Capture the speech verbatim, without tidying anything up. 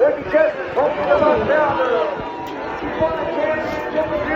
Ricky Chester, hopefully the touchdown. He won the championship.